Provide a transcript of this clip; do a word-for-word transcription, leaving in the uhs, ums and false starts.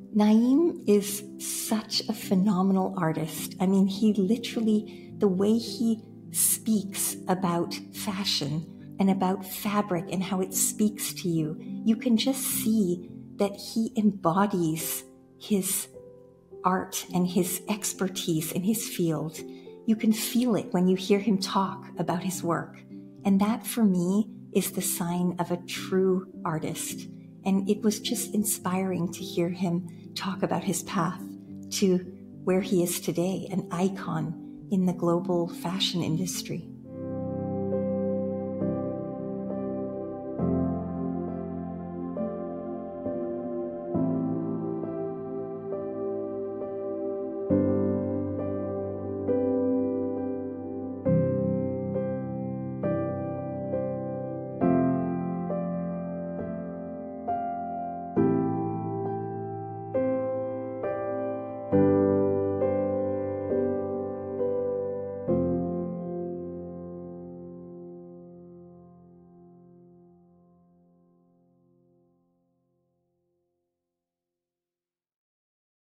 Naeem is such a phenomenal artist. I mean, he literally, the way he speaks about fashion and about fabric and how it speaks to you, you can just see that he embodies his art and his expertise in his field. You can feel it when you hear him talk about his work. And that, for me, is the sign of a true artist. And it was just inspiring to hear him talk about his path to where he is today, an icon in the global fashion industry.